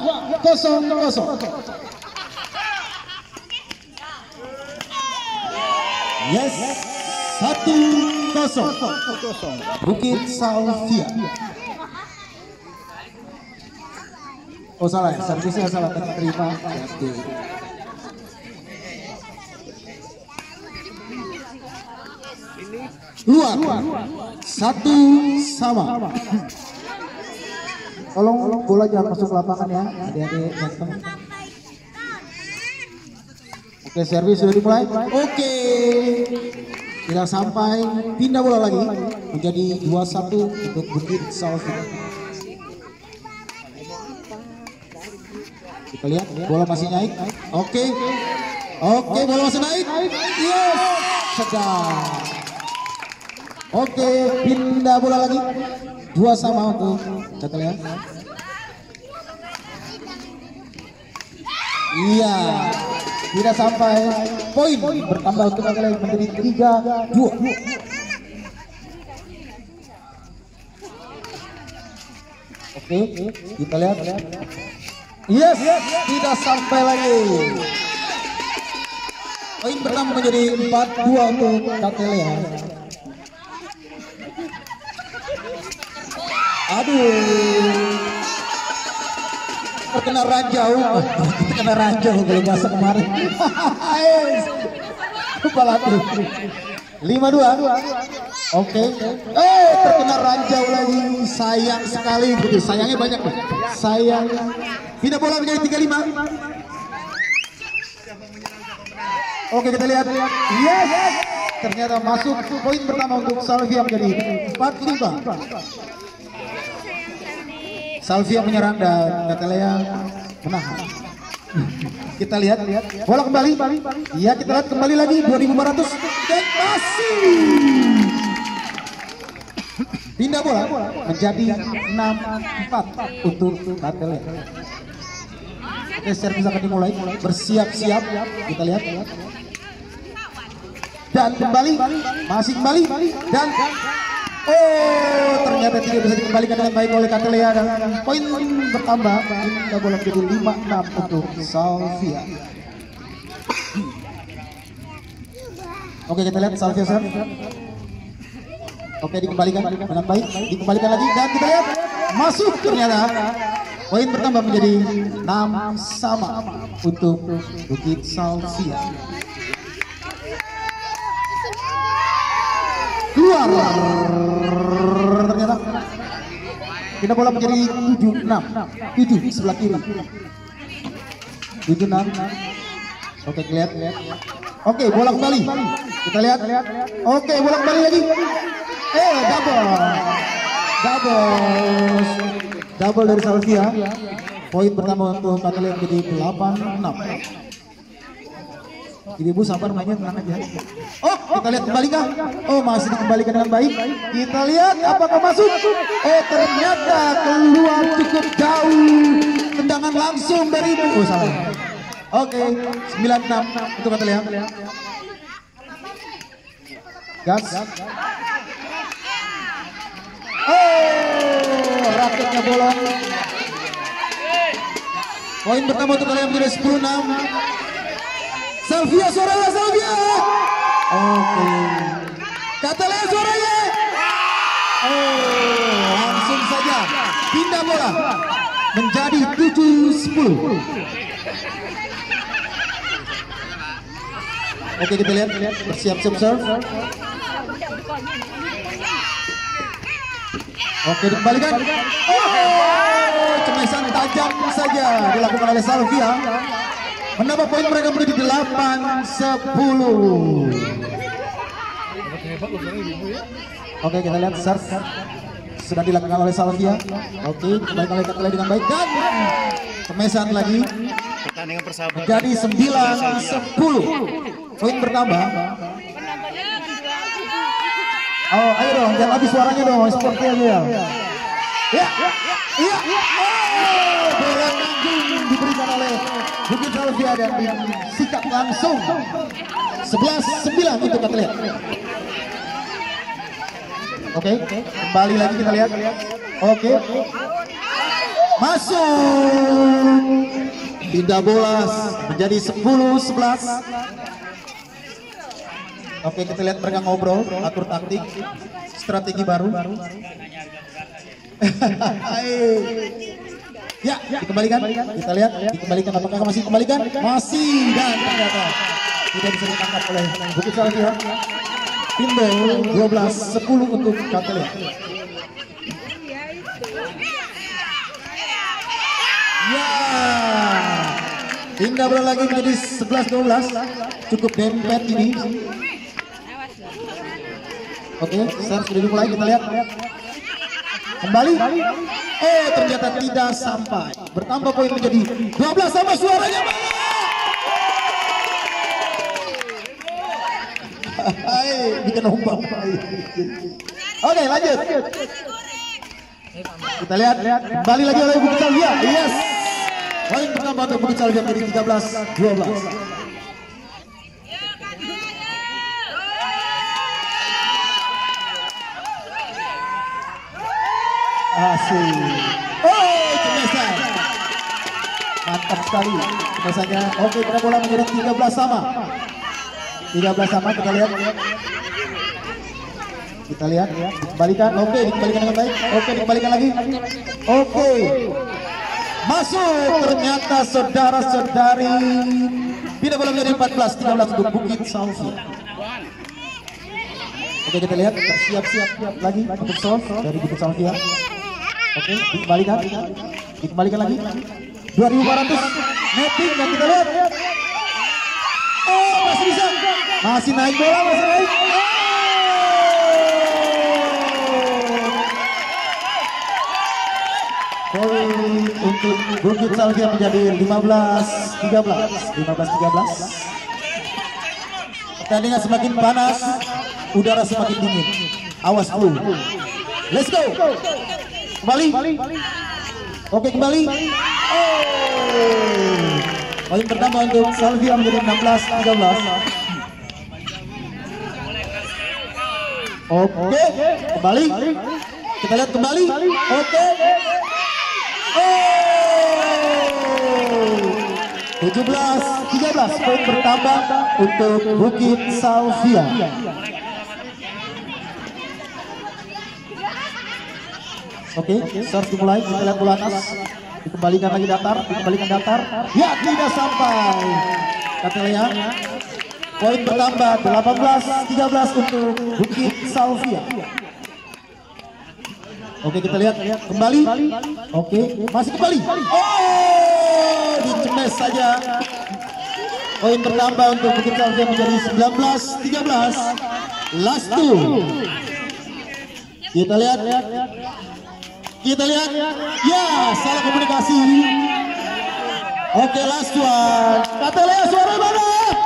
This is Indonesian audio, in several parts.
Yes, 1-0 Bukit Salvia. Oh salah ya, servisnya salah terima. Luar 1-1. Tolong bola jangan masuk lapangan ya, adik-adik ganteng. Oke, servis sudah dimulai. Oke, tidak sampai, pindah bola lagi menjadi 2-1 untuk Bukit Salvia. Kita lihat bola masih naik. Oke, bola masih naik. Yes, sedang. Oke, pindah bola lagi. 2-2 untuk kita lihat. Iya, tidak sampai, poin bertambah untuk kita lihat menjadi 3-2. Oke, kita lihat. Yes, tidak sampai lagi. Poin bertambah menjadi 4-2 untuk Katelea. Aduh, terkena ranjau, kalau bahasa kemarin. Kepala tuh. 5-2. Oke. Terkena ranjau lagi, sayang sekali. Sayangnya banyak. Sayang. Pindah bola menjadi 3-5. Oke, kita lihat. Yes. Ternyata masuk, poin pertama untuk Salvia menjadi 4-5. Salvia menyerang dan Katelea menahan. Kita lihat bola kembali. Iya, kita lihat kembali lagi 2500 dan masih pindah bola menjadi 6-4 untuk Katelea. Oke, servis akan dimulai, bersiap-siap. Kita lihat dan kembali, masih kembali dan ternyata tidak bisa dikembalikan dengan baik oleh Katelea dan poin bertambah. Kita bola menjadi 5-6 untuk Salvia. Oke, kita lihat Salvia serve. Oke, dikembalikan dengan baik, dikembalikan lagi dan kita lihat masuk. Ternyata poin bertambah menjadi 6-6 untuk Bukit Salvia. Keluar, ternyata kita bola menjadi 7-6. 7 sebelah kiri. 7-6. Oke, lihat. Oke, bola kembali. Kita lihat. Oke, bola kembali lagi. Double dari Salvia. Poin pertama untuk Katelea menjadi 8-6. Ibu sabar, mainnya tenang aja. Kita lihat kembali kah? Masih dikembalikan dengan baik. Kita lihat apakah masuk. Ternyata keluar cukup jauh. Tendangan langsung dari Ibu. Salah. Oke, 9-6 untuk Katelea. Gas. Raketnya bolong. Poin pertama untuk Katelea menjadi 10-6. Salvia, suaranya Salvia. Oke. Katelea suaranya. Langsung saja pindah bola menjadi 7-10. Oke, kita lihat bersiap-siap serve. Oke, dikembalikan. Cemesan tajam saja dilakukan oleh Salvia. Menambah poin mereka menjadi 8-10. Oke, kita lihat serve sudah dilakukan oleh Salvia. Oke, kembali oleh Katelea dengan baik dan cemesan lagi menjadi 9-10. Poin bertambah. Ayo dong, jangan habis suaranya dong, seperti aja. Ya. Bola tanggung diberikan oleh Bukit Salvia dan disikat langsung. 11-9 untuk Katelea. Oke, kembali lagi kita lihat. Oke, masuk Pindah bola menjadi 10-11. Oke, kita lihat mereka ngobrol, atur taktik, strategi baru. Ya, dikembalikan. Kita lihat, dikembalikan. Apakah masih dikembalikan? Masih, dan ternyata tidak bisa ditangkap oleh Bukit Salvia. Pinball 12-10 untuk Katelia. Ya, pindah bola lagi menjadi 11-12. Cukup dempet ini. Oke, serve sudah dimulai, kita lihat. Kembali. Ternyata tidak sampai. Bertambah poin menjadi 12 sama suaranya. Bikin ombak. Oke, lanjut. Kita lihat. Kembali lagi oleh Bukit Salvia. Yes. Poin bertambah untuk Bukit Salvia menjadi 13-12. Asik. Cemesan. Mantap sekali cemesannya. Oke, bola menjadi 13 sama. 13 sama, kita lihat. Kita lihat, dikembalikan. Oke, dikembalikan dengan baik. Oke, dikembalikan lagi. Oke. Masuk ternyata saudara-saudari. Pindah bola menjadi 14-13 untuk Bukit Salvia. Oke, kita lihat. Siap-siap lagi untuk solve dari Bukit Salvia. Oke, dikembalikan lagi. 2.400 netting, dan kita lihat. Masih bisa. Masih naik bola, masih naik. Poin untuk Bukit Salvia menjadi 15-13. 15-13. Pertandingan semakin panas, udara semakin dingin. Awas flu. Let's go. Kembali. Oke, kembali. Poin pertama untuk Salvia menjadi 16-13. Oke, kembali. Kita lihat kembali. Oke. 17-13. Poin bertambah untuk Bukit Salvia. Oke, serve dimulai. Kita lihat bola atas. Dikembalikan lagi datar. Ya, tidak sampai. Katelia. Poin bertambah 18-13 untuk Bukit Salvia. Oke, kita lihat kembali. Oke, masih kembali. Dicemes saja. Poin bertambah untuk Bukit Salvia menjadi 19-13. Last two. Kita lihat. Ya, salah komunikasi. Oke, last one. Katelia, suara mana?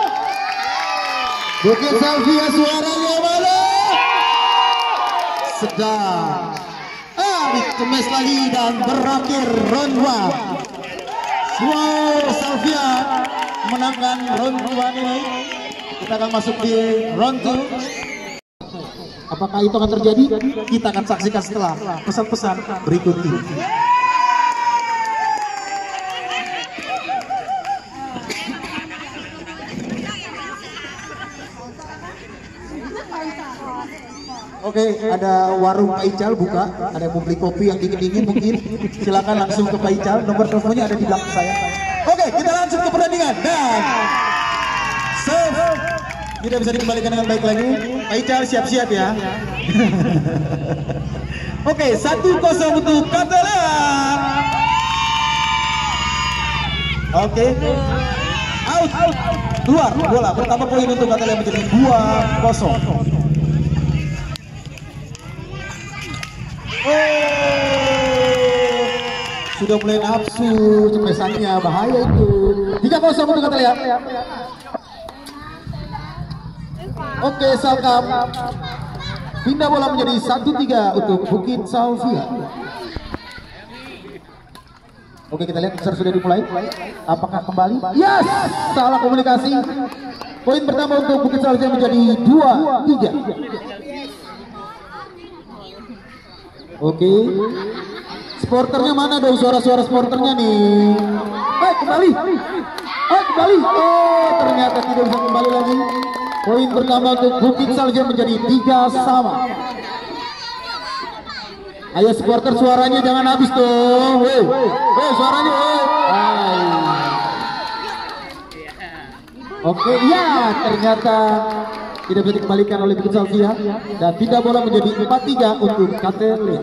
Bukit Salvia, suaranya mana? Sedang. Dikemes lagi dan berakhir round 1. Wow, Salvia menangkan round 1 ini. Kita akan masuk di round 2. Apakah itu akan terjadi? Kita akan saksikan setelah pesan-pesan berikut ini. Oke, ada warung Pak Ical buka. Ada yang mau beli kopi yang dingin-dingin mungkin. Silakan langsung ke Pak Ical. Nomor teleponnya ada di belakang saya. Oke, kita langsung ke pertandingan. Dan serve tidak bisa dikembalikan dengan baik lagi. Pak Ical siap-siap ya. Oke, 1-0 untuk Katelia. Oke, out. Keluar bola. Pertama poin untuk Katelia menjadi 2-0. Sudah mulai nafsu cemesannya, bahaya itu. 3-0 untuk Katelia. Oke, Salkam. Pindah bola menjadi 1-3 untuk Bukit Salvia. Oke, kita lihat besar sudah dimulai. Apakah kembali? Yes, salah komunikasi. Poin pertama untuk Bukit Salvia menjadi 2-3. Oke, sporternya mana dong, suara-suara sporternya nih? Baik, kembali. kembali. Oh, ternyata tidak bisa kembali lagi. Poin pertama untuk Bukit Salju menjadi 3 sama. Ayo supporter, suaranya jangan habis tuh. Woi, suaranya. Oke, ya ternyata tidak bisa dikembalikan oleh Bukit Salju dan pindah bola menjadi 4-3 untuk Katelia.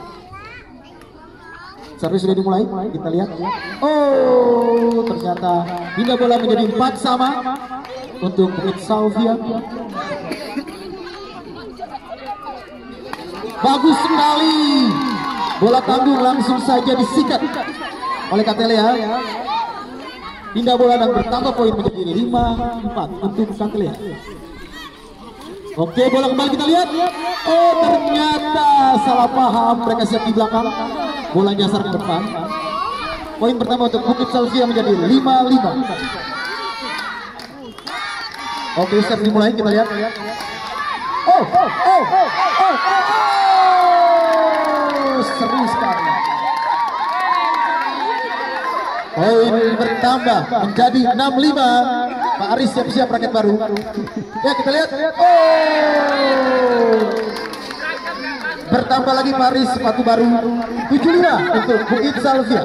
Servis sudah dimulai, kita lihat. Oh, ternyata pindah bola menjadi 4 sama untuk Bukit Salju. Bagus sekali, bola tanggung langsung saja disikat oleh Katelia. Pindah bola dan bertambah poin menjadi 5-4 untuk Katelia. Oke, bola kembali kita lihat. Oh, ternyata salah paham, mereka siap di belakang. Bola nyasar ke depan. Poin pertama untuk Bukit Salju menjadi 5-5. Oke, set dimulai, kita lihat. Seru sekali. Poin bertambah menjadi 6-5. Pak Aris siap-siap raket baru. Ya, kita lihat. Bertambah lagi Pak Aris sepatu baru. 7-5 untuk Bukit Salju.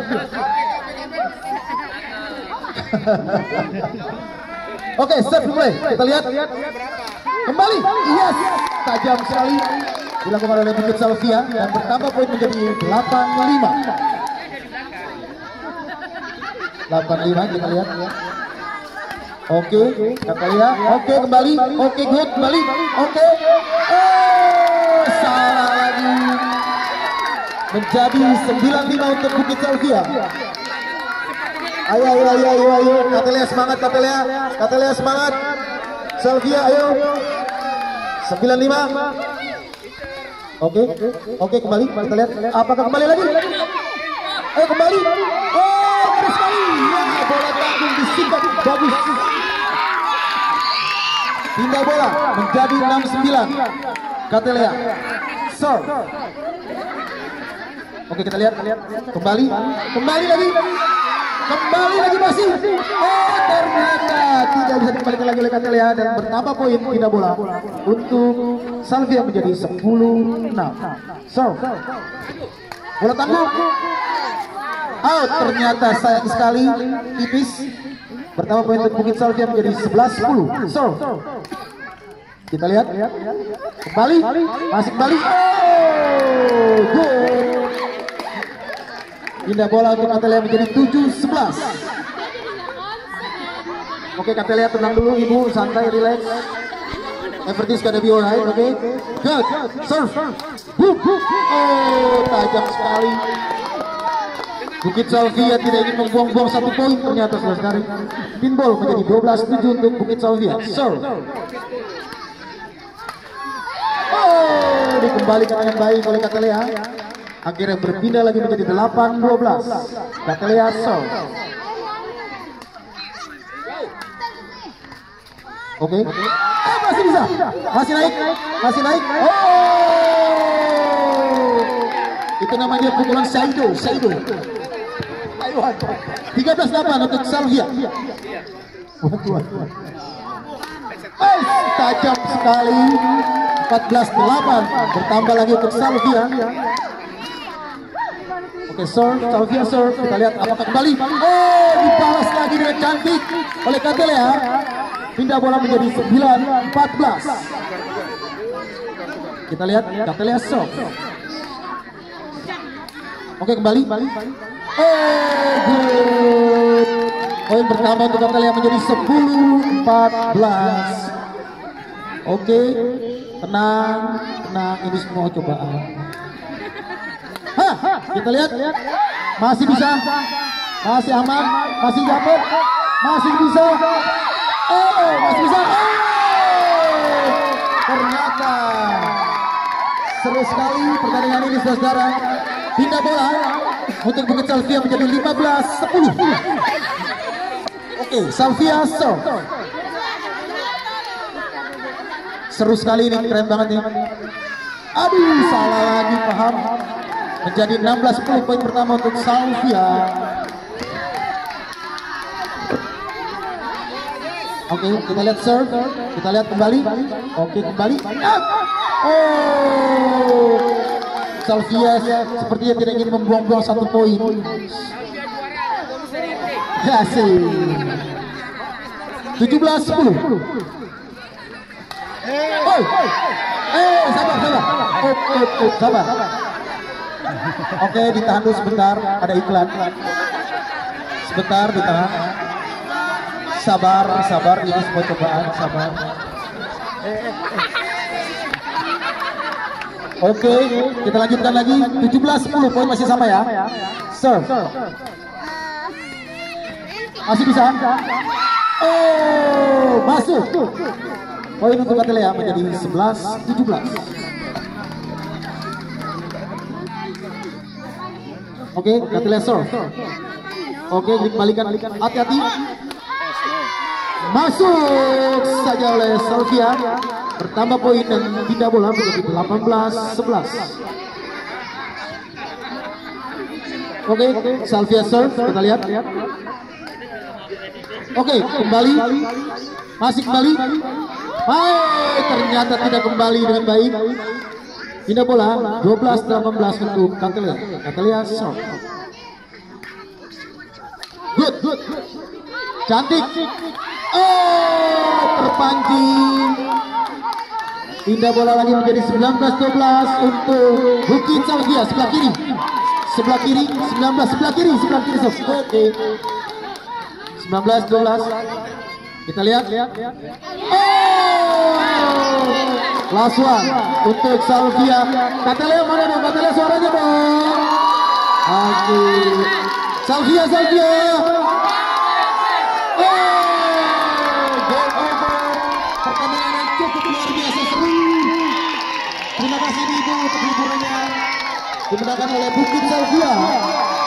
Oke, set dimulai. Kita lihat. Kembali. Yes, tajam sekali dilakukan oleh Bukit Salju dan bertambah poin menjadi 8-5. 8-5, kita lihat. Oke, kita lihat. Oke, kembali. Oke, good, kembali. Oke. Oh, salah lagi. Menjadi 9-5 untuk Bukit Salju. Ayo. Katelia semangat, Katelia semangat. Salju, ayo. 9-5. Oke, kembali. Kita lihat. Apakah kembali lagi? Kembali. Oh, terus sekali. Ya, bola tanggung disikat. Bagus. Pindah bola menjadi 6-9. Katelia. Serve. Oke, kita lihat. Kembali lagi. Kembali lagi masih. Oh, ternyata tidak bisa dikembalikan lagi oleh Katelia dan bertambah poin pindah bola untuk Salju menjadi 10-6. Serve. Bola tanggung. Out, ternyata sayang sekali, tipis. Bertambah poin untuk Bukit Salju menjadi 11-10. Serve. Kita lihat. Kembali. Masih kembali. Oh, good. Pindah bola untuk Katelia menjadi 7-11. Oke, Katelia tenang dulu, ibu, santai, relax. Everything's gonna be alright. Oke, good. Serve. Oh, tajam sekali. Bukit Salju tidak ingin membuang-buang 1 poin, ternyata saudara. Pinball menjadi 12-7 untuk Bukit Salju. Serve. Oh, dikembalikan dengan baik oleh Katelia. Akhirnya berpindah lagi menjadi 8-12. Katelia serve. Oke. Masih bisa. Masih naik. Oh. Itu namanya pukulan Saido. 13-8 untuk Salju. Tajam sekali. 14-8. Bertambah lagi untuk Salju. Oke, Salju serve. Kita lihat apakah kembali. Oh, dibalas lagi dengan cantik oleh Katelia. Pindah bola menjadi 9-14. Kita lihat Katelia serve. Oke, kembali. Oh, good. Poin pertama untuk Katelia menjadi 10-14. Oke, tenang. Ini semua cobaan. Kita lihat. Masih bisa. Masih aman. Masih dapat. Masih bisa. Oh, masih bisa. Ternyata seru sekali pertandingan ini, saudara. Pindah bola untuk Bukit Salju menjadi 15-10. Oke, Salju serve. Seru sekali ini, keren banget nih. Aduh, salah lagi, paham. Menjadi 16-10 poin pertama untuk Salju. Oke, kita lihat serve. Kita lihat kembali. Oke, kembali. Oh, Salvia sepertinya tidak ingin membuang-buang 1 poin. Ya sih. 17-10. Sabar. Oke, ditahan dulu sebentar, ada iklan. Sebentar ditahan. Sabar, ini semua cobaan, sabar. Oke, kita lanjutkan lagi. 17-10, poin masih sama ya. Serve. Masih bisa. Oh, masuk. Poin untuk Katelea menjadi 11-17. Oke, Katelea serve. Oke, dikembalikan. Hati-hati. Masuk saja oleh Salvia. Bertambah poin dan pindah bola menjadi 18-11. Oke, Salvia serve. Kita lihat. Oke, kembali. Masih kembali. Ternyata tidak kembali dengan baik. Pindah bola 12-18 untuk Katelea. Katelea serve. Good. Cantik. Oh, terpancing. Pindah bola lagi menjadi 19-12 untuk Bukit Salvia sebelah kiri. 19 sebelah kiri. Oke. 19-12. Kita lihat. Oh, last one untuk Salvia. Katelea mana dong? Katelea suaranya dong. Oke. Salvia. Pertandingan yang cukup luar biasa seru. Terima kasih Ibu untuk hiburannya dimenangkan oleh Bukit Salvia.